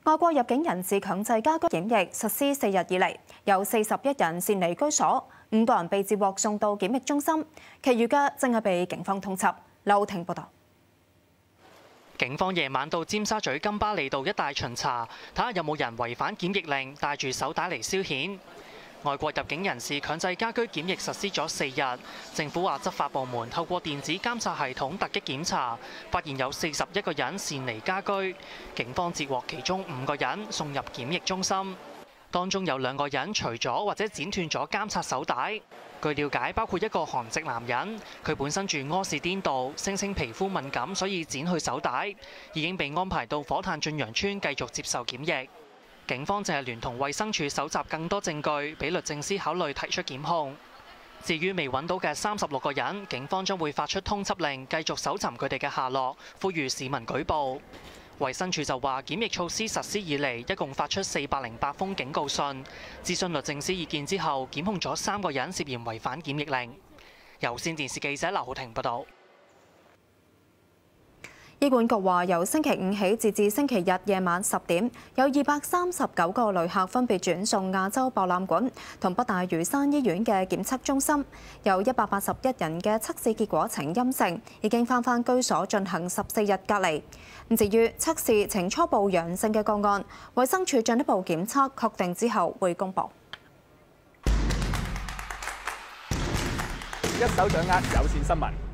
外國入境人士強制家居檢疫實施4日以嚟，有41人擅離居所，5個人被接獲送到檢疫中心，其餘嘅正係被警方通緝。劉婷報道。 警方夜晚到尖沙咀金巴利道一帶巡查，睇下有冇人違反檢疫令，帶住手帶嚟消遣。外國入境人士強制家居檢疫實施咗4日，政府話執法部門透過電子監察系統突擊檢查，發現有41個人擅離家居，警方截獲其中5個人送入檢疫中心，當中有2個人除咗或者剪斷咗監察手帶。據了解，包括一個韓籍男人，佢本身住柯士甸道，聲稱皮膚敏感，所以剪去手帶，已經被安排到火炭駿洋邨繼續接受檢疫。警方正係聯同衛生署搜集更多證據，俾律政司考慮提出檢控。至於未揾到嘅36個人，警方將會發出通緝令，繼續搜尋佢哋嘅下落，呼籲市民舉報。衛生署就話，檢疫措施實施以嚟，一共發出408封警告信，諮詢律政司意見之後，檢控咗3個人涉嫌違反檢疫令。有線電視記者劉浩婷報導。 醫管局話，由星期5起截至星期日夜晚10點，有239個旅客分別轉送亞洲博覽館同北大嶼山醫院嘅檢測中心，有181人嘅測試結果呈陰性，已經返居所進行14日隔離。至於測試呈初步陽性嘅個案，衛生署進一步檢測確定之後會公佈。 一手掌握有線新聞。